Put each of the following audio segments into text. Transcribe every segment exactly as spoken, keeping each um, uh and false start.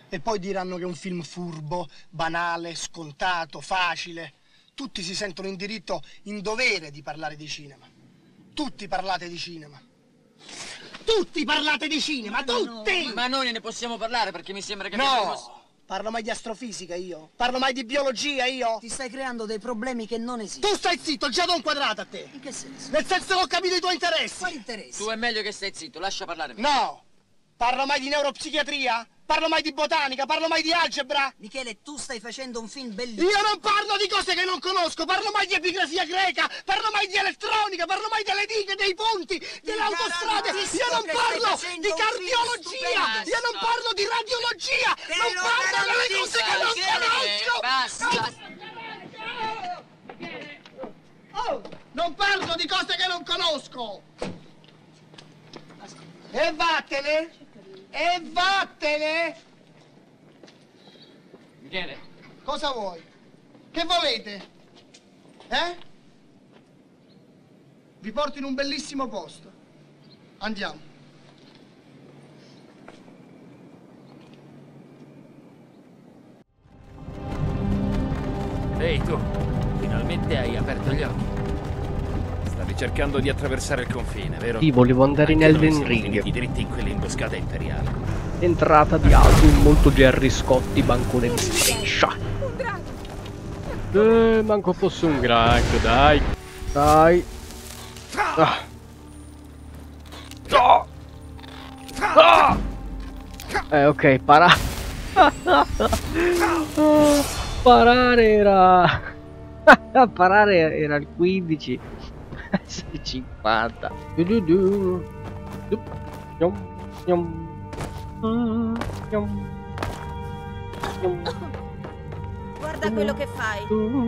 E poi diranno che è un film furbo, banale, scontato, facile. Tutti si sentono in diritto, in dovere di parlare di cinema. Tutti parlate di cinema. Tutti parlate di cinema, tutti! No, ma noi ne possiamo parlare perché mi sembra che... No! abbiamo... Parlo mai di astrofisica io? Parlo mai di biologia io? Ti stai creando dei problemi che non esistono. Tu stai zitto, già do un quadrato a te! In che senso? Nel senso che ho capito i tuoi interessi! Quali interessi? Tu è meglio che stai zitto, lascia parlare me. No! Parlo mai di neuropsichiatria? Parlo mai di botanica? Parlo mai di algebra? Michele, tu stai facendo un film bellissimo. Io non parlo di cose che non conosco, parlo mai di epigrafia greca, parlo mai di elettronica, parlo mai delle dighe, dei ponti, delle autostrade. Io non parlo di cardiologia, io non parlo di radiologia, non parlo delle cose che non conosco. Basta. Oh, non parlo di cose che non conosco. E vattene! E vattene! Michele. Cosa vuoi? Che volete? Eh? Vi porto in un bellissimo posto. Andiamo. Ehi tu, finalmente hai aperto gli occhi. Stavi cercando di attraversare il confine, vero? Sì, volevo andare in Anche noi Elden siamo Ring. finiti dritti in quell'imboscata imperiale. Entrata di Alvin, molto Gerry Scotti, bancone di striscia. Eh, manco fosse un granchio, dai. Dai. Ah. Ah. Ah. Eh, ok, para. Oh, parare era... parare era il quindici. sei cinquanta. Du du du. Du. Yum, yum. Mm, yum. Yum. Guarda quello che fai.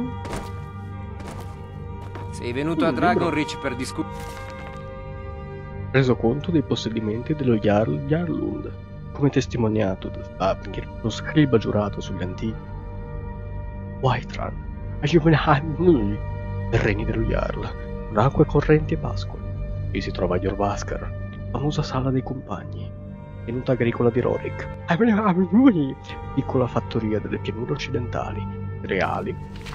Sei venuto a Dragonreach per discutere. Reso conto dei possedimenti dello Jarl Jarlund, come testimoniato da Stavngir, lo scriba giurato sugli antichi Whiterun, Ajuvenheim, terreni dello Jarl, con acque correnti e pascoli. Qui si trova Jorvaskar, famosa sala dei compagni, tenuta agricola di Rorik, piccola fattoria delle pianure occidentali, cereali,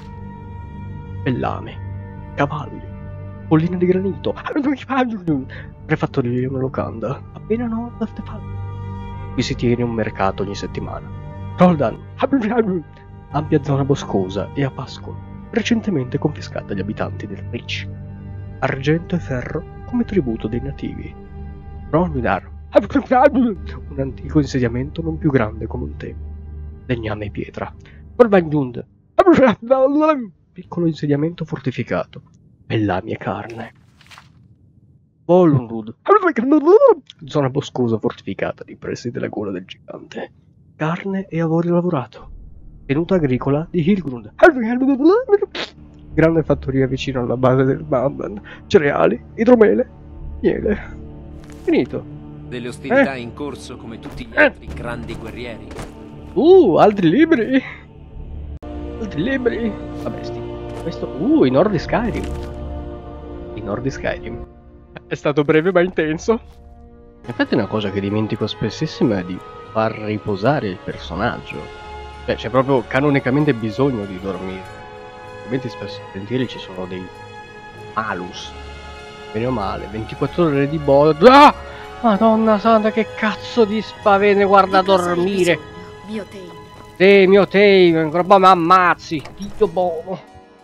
bellame, cavalli, collina di granito, prefattoria di una locanda, appena no da Stefano. Qui si tiene un mercato ogni settimana. Roldan, ampia zona boscosa e a pascolo, recentemente confiscata agli abitanti del Reach. Argento e ferro come tributo dei nativi. Ronvidar, un antico insediamento non più grande come un tempo. Legname e pietra. Orvagnund, piccolo insediamento fortificato. Bellami e carne. Volundud, zona boscosa fortificata nei pressi della gola del gigante. Carne e avorio lavorato. Tenuta agricola di Hilgrund. Grande fattoria vicino alla base del Bamban. Cereali, idromele, miele. Finito. Delle ostilità eh? in corso come tutti gli eh? altri grandi guerrieri. Uh, altri libri. Altri libri. Vabbè, sti. Questo. Uh, i nord di Skyrim. I nord di Skyrim. È stato breve ma intenso. Infatti una cosa che dimentico spessissimo è di far riposare il personaggio. Cioè c'è proprio canonicamente bisogno di dormire. Ovviamente spesso e volentieri ci sono dei malus. Bene o male, ventiquattro ore di bod. Ah! Madonna santa, che cazzo di spavene, guarda a dormire. Mio Tame. Sì, mio Tame, roba mi ammazzi. Dio buono.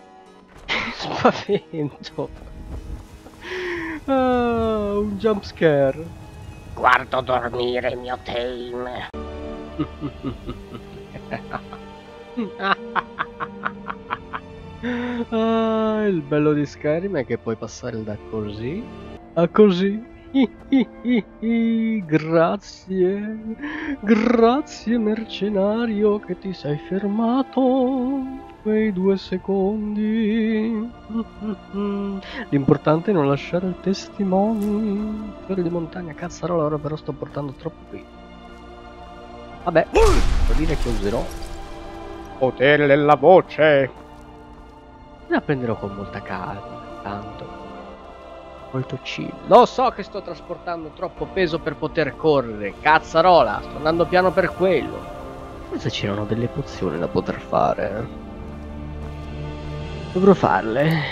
Spavento. Ah, un jump scare. Guardo dormire, mio Tame. Ah, il bello di Skyrim è che puoi passare da così a così. Grazie, grazie mercenario che ti sei fermato quei due secondi. L'importante è non lasciare il testimoni. Fiore di montagna, cazzarola, ora però sto portando troppo qui. Vabbè, devo dire che userò potere della voce. La prenderò con molta calma, tanto. Molto chill. Lo so che sto trasportando troppo peso per poter correre. Cazzarola, sto andando piano per quello. Forse c'erano delle pozioni da poter fare. Dovrò farle.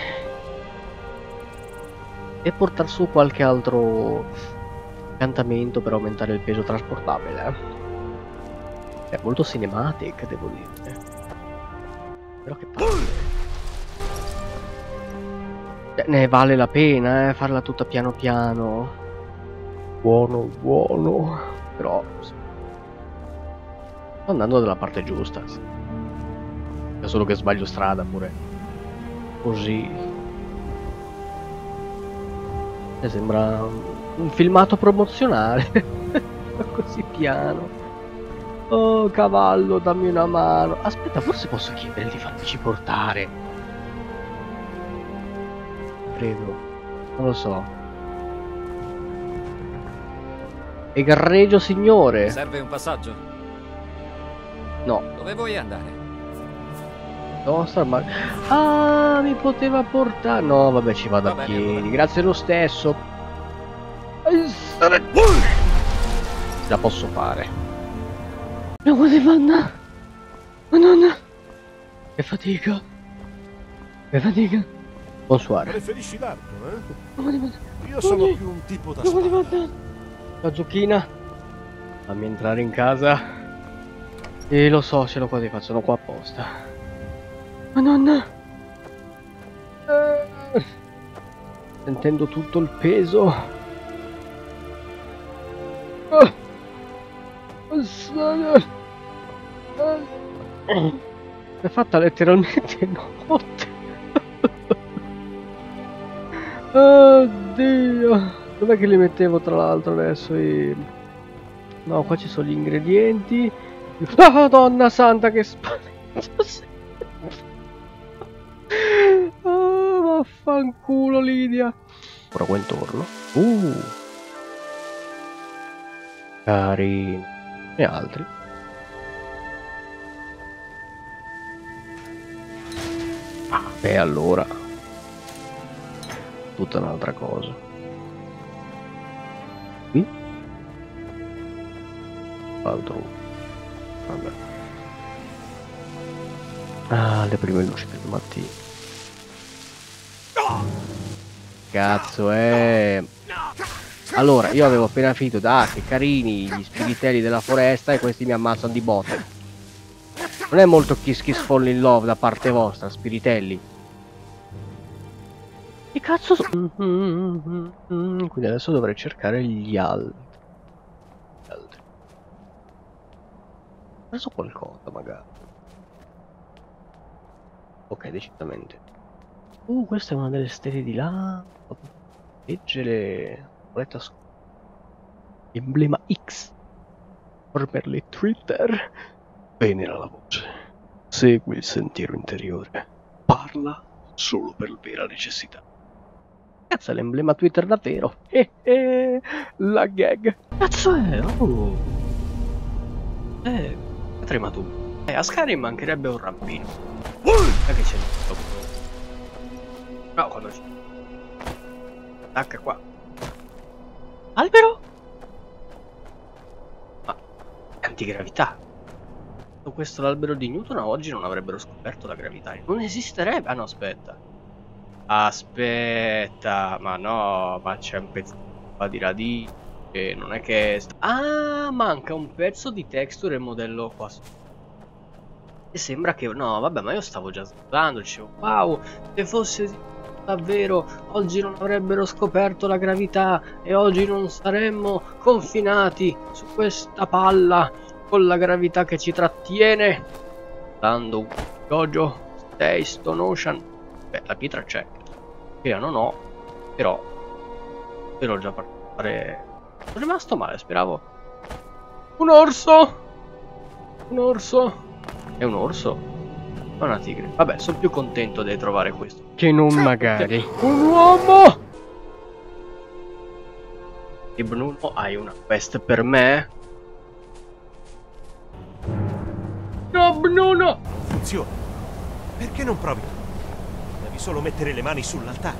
E portare su qualche altro incantamento per aumentare il peso trasportabile. È molto cinematic, devo dire. Però che palle. Ne vale la pena, eh, farla tutta piano piano. Buono, buono. Però sto andando dalla parte giusta. È solo che sbaglio strada pure. Così. E sembra un filmato promozionale. Così piano. Oh cavallo, dammi una mano. Aspetta, forse posso chiedere di farmici portare. Credo, non lo so. Egregio signore. Serve un passaggio? No. Dove vuoi andare? No, sta ma... Ah, mi poteva portare. No, vabbè, ci vado Va a bene, piedi. allora. Grazie lo stesso. La posso fare. No, ma devo andare. Madonna. Che fatica. Che fatica. Bonsoir. Preferisci l'arco, eh? No, devo... Io sono più un tipo da Dove devo spada. andare? La zucchina. Fammi entrare in casa. E lo so, ce l'ho quasi fatto, sono qua apposta. Madonna. Eh. Sentendo tutto il peso. Ah. È fatta letteralmente notte. Oddio. Dov'è che li mettevo tra l'altro adesso? I... No, qua ci sono gli ingredienti. Oh, Madonna santa che spavento. Oh, vaffanculo Lidia. Ora qua intorno. Uh. Carino. E altri. Ah, e allora. Tutta un'altra cosa. Qui? Altro. Vabbè. Ah, le prime luci del mattino. Cazzo, eh. Allora, io avevo appena finito da ah, che carini gli spiritelli della foresta e questi mi ammazzano di botte. Non è molto kiss kiss fall in love da parte vostra, spiritelli. Che cazzo so... Quindi adesso dovrei cercare gli altri. Gli altri. Ho preso qualcosa magari. Ok, decisamente. Uh, questa è una delle stelle di là. Leggere. Emblema X. Formerle Twitter. Venera la voce. Segui il sentiero interiore. Parla solo per vera necessità. Cazzo, è l'emblema Twitter davvero. Eh, eh, la gag. Cazzo è? Oh. Eh, trema tu. Eh, a Skyrim mancherebbe un rampino. Ma che c'è? No, quando c'è. Attacca qua. Albero? Ma è antigravità. Tutto questo l'albero di Newton oggi non avrebbero scoperto la gravità. Non esisterebbe. Ah no, aspetta. Aspetta, ma no, ma c'è un pezzo di radice. Non è che... Ah, manca un pezzo di texture e modello qua. E sembra che... No, vabbè, ma io stavo già sbagliando. Dicevo, wow, se fosse davvero, oggi non avrebbero scoperto la gravità e oggi non saremmo confinati su questa palla con la gravità che ci trattiene. Dando un Jojo, Stay Stone Ocean. Beh, la pietra c'è. Io non ho, però però già per fare. Sono rimasto male, speravo. Un orso! Un orso! È un orso? È una tigre. Vabbè, sono più contento di trovare questo che non magari un uomo! E Bruno, hai una quest per me? No, Bruno! Funziona. Perché non provi? Devi solo mettere le mani sull'altare.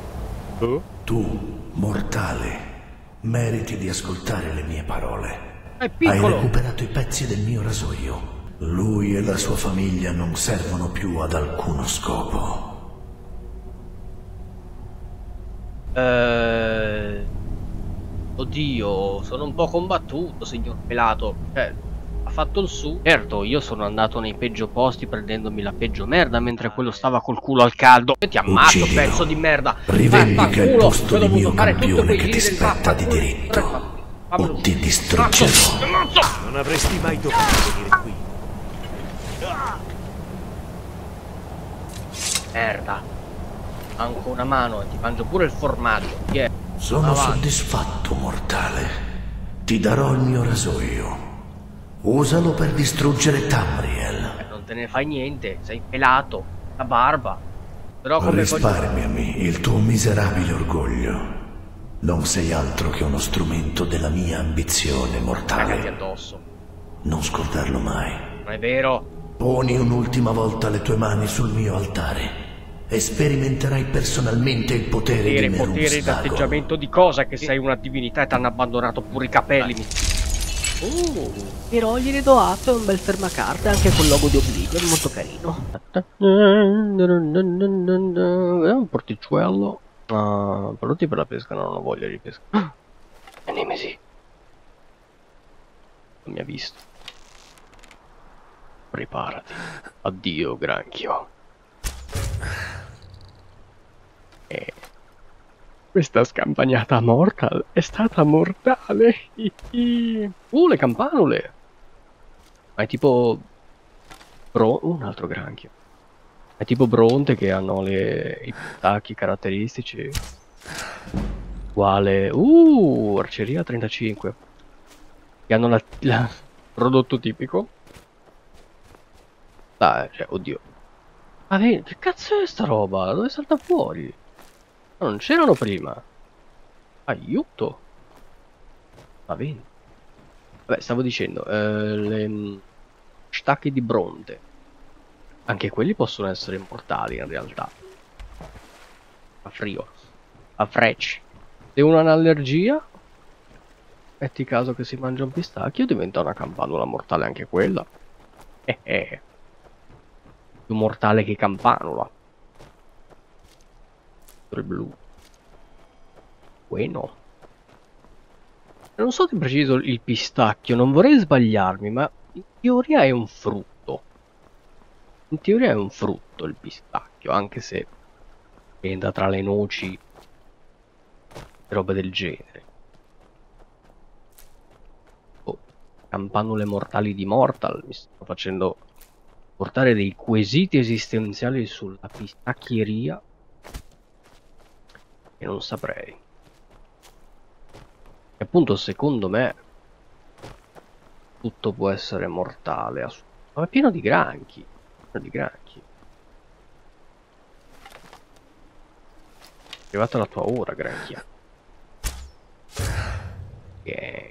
Oh? Tu, mortale, meriti di ascoltare le mie parole. È piccolo. Hai recuperato i pezzi del mio rasoio. Lui e la sua famiglia non servono più ad alcuno scopo. Eh... Oddio, sono un po' combattuto, signor Pelato. Cioè, ha fatto il su. Certo, io sono andato nei peggio posti prendendomi la peggio merda mentre quello stava col culo al caldo. E ti ammazzo, Uccidilo. pezzo di merda. Rivendica il posto di mio fare tutti campione quei che ti giri del spetta di vaffanculo. diritto. Fammelo. O ti distruggerò. Non avresti mai dovuto venire qui. Merda. Manco una mano e ti mangio pure il formaggio. Chi è? Sono Avanti. soddisfatto, mortale. Ti darò il mio rasoio. Usalo per distruggere Tamriel. Eh, non te ne fai niente, sei pelato, la barba. Però come Risparmiami il tuo miserabile orgoglio. Non sei altro che uno strumento della mia ambizione cagati mortale. addosso. Non scordarlo mai. Non è vero? Poni un'ultima volta le tue mani sul mio altare e sperimenterai personalmente il potere Potere, di potere Nerus Dagon. d'atteggiamento di cosa? Che sei una divinità e ti hanno abbandonato pure i capelli. Uh, però gliene do atto, è un bel fermacarte anche col logo di Oblivion, molto carino. È un porticciuello. Uh, pronti per la pesca? No, non ho voglia di pesca. È Nemesi. Non mi ha visto. Preparati. Addio, granchio. E... questa scampagnata mortal è stata mortale. Uh, le campanule. Ma è tipo... Bro... un altro granchio. È tipo Bronte che hanno le... i tacchi caratteristici. Uguale... Uh, arceria trentacinque. Che hanno la... la... prodotto tipico. Dai, cioè, oddio. Ma vedi, che cazzo è sta roba? Dove salta fuori? Ma non c'erano prima. Aiuto. Va bene. Vabbè, stavo dicendo, eh, le mh, stacchi di bronte. Anche quelli possono essere immortali in realtà. A frio. A frecci. Se uno ha un'allergia, metti caso che si mangia un pistacchio, diventa una campanula mortale anche quella. Eh eh. Più mortale che campanula. Il blu. Bueno. Non so di preciso il pistacchio, non vorrei sbagliarmi, ma in teoria è un frutto. In teoria è un frutto il pistacchio, anche se entra tra le noci e robe del genere. Oh, campanule mortali di Mortal, mi sto facendo portare dei quesiti esistenziali sulla pistacchieria e non saprei. E appunto secondo me tutto può essere mortale, ma è pieno di granchi, pieno di granchi. È arrivata la tua ora, granchia. Ok.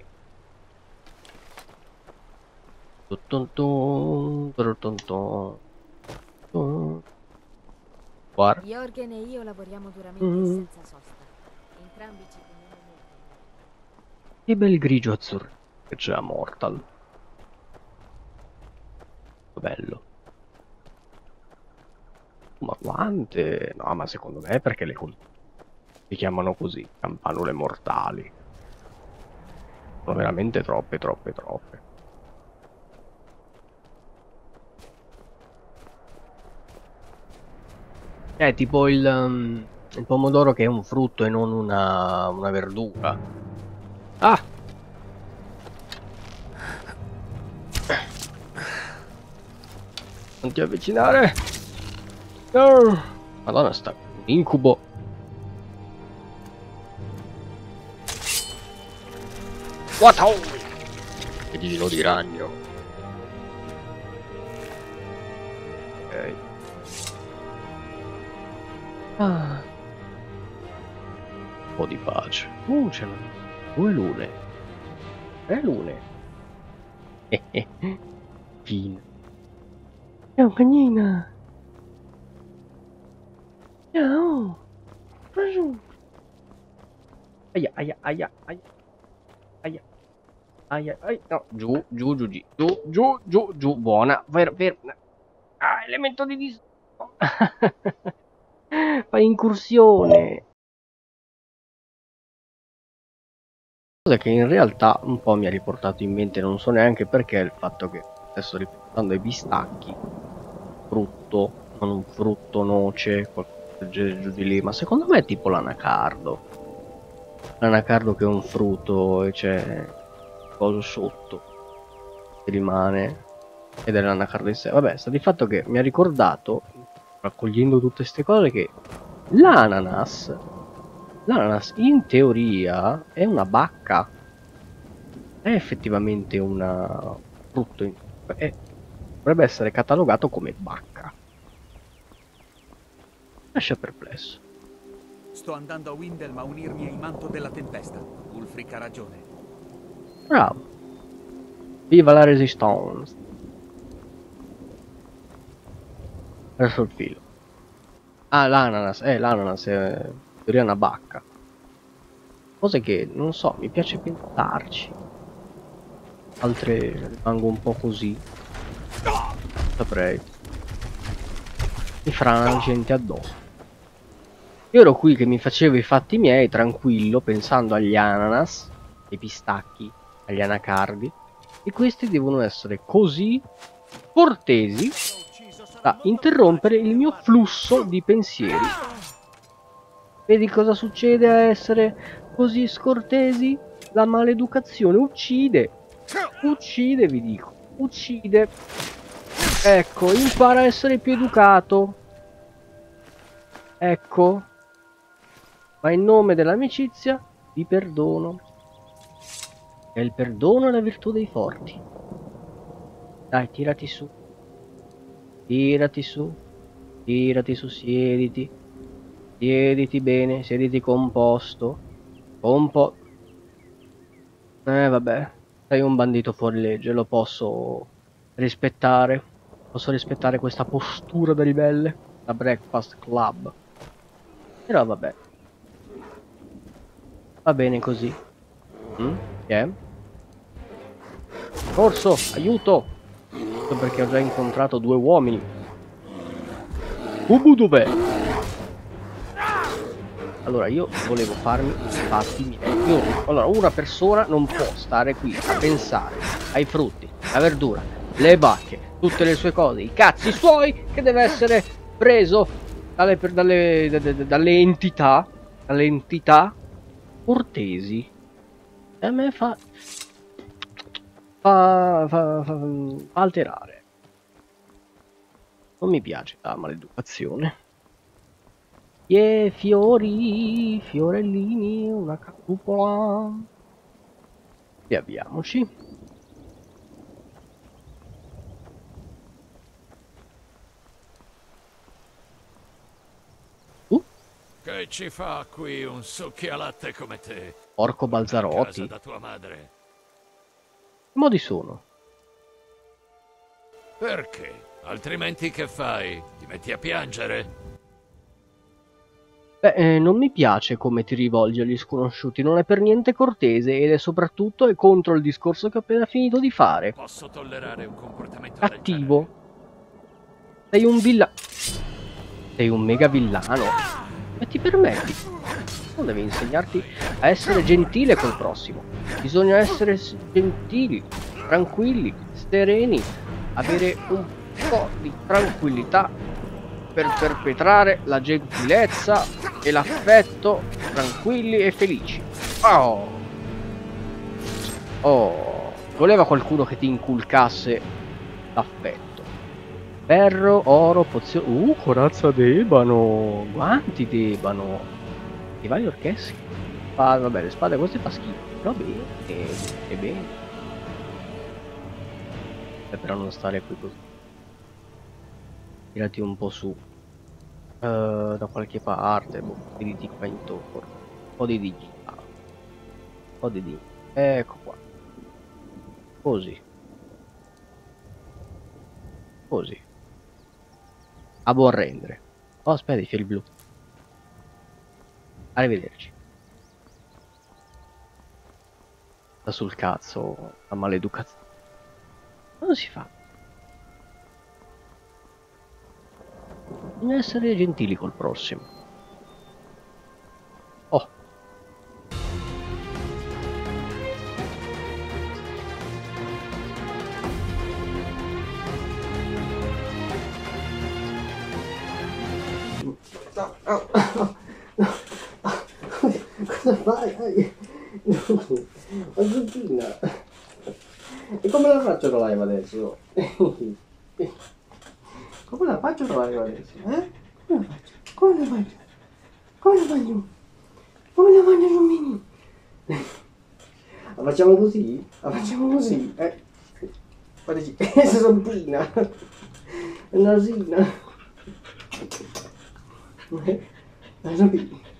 Guarda. Jorgen e io lavoriamo duramente mm. e senza sosta. Entrambi ci teniamo molto. Che bel grigio azzurro che c'è a Mortal. Bello. Ma quante? No, ma secondo me è perché le si chiamano così, campanule mortali. Sono veramente troppe, troppe, troppe. È tipo il, um, il pomodoro che è un frutto e non una, una verdura. Ah! Non ti avvicinare! No! Madonna, sta un incubo. What? Che giro di ragno. Ok. Ah. Un po' di pace. Uh, c'è due lune. Tre lune. Eh eh. Fine. Ciao cagnina. Ciao. Aia, aia, aia, aia. Aia. Ai, ai, ai, no, giù, giù, giù, giù, giù, giù, giù, giù, buona, ferma, ferma. Ah, elemento di dis... Fai incursione. Cosa che in realtà un po' mi ha riportato in mente, non so neanche perché, il fatto che adesso riportando i pistacchi, frutto, non un frutto, noce, qualcosa del genere giù di lì, ma secondo me è tipo l'anacardo. L'anacardo che è un frutto e c'è coso sotto che rimane ed è l'anacardo in sé. Vabbè, sta di fatto che mi ha ricordato, raccogliendo tutte queste cose, che l'ananas l'ananas in teoria è una bacca, è effettivamente un frutto, in... è... dovrebbe essere catalogato come bacca. Lascia perplesso. Sto andando a Windhelm a unirmi ai Manto della Tempesta. Ulfric ha ragione. Bravo. Viva la Resistance. Verso il filo. Ah, l'ananas. Eh, l'ananas è in teoria una bacca. Cose che, non so, mi piace pensarci. Altre rimango un po' così. Saprei. Mi frana gente addosso. Io ero qui che mi facevo i fatti miei, tranquillo, pensando agli ananas, ai pistacchi, agli anacardi. E questi devono essere così cortesi da interrompere il mio flusso di pensieri. Vedi cosa succede a essere così scortesi? La maleducazione uccide. Uccide, vi dico. Uccide. Ecco, impara a essere più educato. Ecco. Ma in nome dell'amicizia vi perdono. E il perdono è la virtù dei forti. Dai, tirati su. Tirati su. Tirati su, siediti. Siediti bene, siediti composto. Compo... Eh, vabbè. Sei un bandito fuori legge, lo posso rispettare. Posso rispettare questa postura da ribelle. Da Breakfast Club. Però vabbè. Va bene così. Mm? Yeah. Corso, aiuto! Perché ho già incontrato due uomini. Ubu dov'è? Allora io volevo farmi i fatti miei. Io, allora una persona non può stare qui a pensare ai frutti, la verdura, le bacche, tutte le sue cose, i cazzi suoi, che deve essere preso dalle, dalle, dalle, dalle entità, dalle entità cortesi. E a me fa fa, fa, fa, fa alterare. Non mi piace la maleducazione. Yeah, fiori, fiorellini, una cupola. Riavviamoci. Uh. Che ci fa qui un succhialatte come te? Porco Balzarotti. Da tua madre. Che modi sono? Perché? Altrimenti che fai? Ti metti a piangere? Beh, eh, non mi piace come ti rivolgi agli sconosciuti, non è per niente cortese ed è soprattutto è contro il discorso che ho appena finito di fare. Posso tollerare un comportamento cattivo. Sei un villa... Sei un mega villano. E ti permetti? Non devi insegnarti a essere gentile col prossimo. Bisogna essere gentili, tranquilli, sereni, avere un po' di tranquillità per perpetrare la gentilezza e l'affetto, tranquilli e felici. Oh, oh, voleva qualcuno che ti inculcasse l'affetto. Ferro, oro, pozione. Uh, corazza d'ebano, guanti d'ebano, i vari orchessi. Ah, vabbè, le spade queste fa schifo. Va bene, e bene. E però non stare qui così. Tirati un po' su. Uh, da qualche parte, boh, vedi qua intorno, un po' di dignità, un po' di dignità, ecco qua, così, così, a buon rendere. Oh, aspetta, i fiori blu, arrivederci. sta sul cazzo la maleducazione. Cosa si fa? Bisogna essere gentili col prossimo. Oh. No, no, no, no. Cosa fai? Aggiuntina. E come la faccio con live adesso? Come la faccio con live adesso? Eh? Come la faccio? Come la faccio? Come la faccio? Come la faccio, Giummini? La facciamo così? La facciamo così? Eh? Guardaci, se sono pina. È nasina. Eh? La sono pina.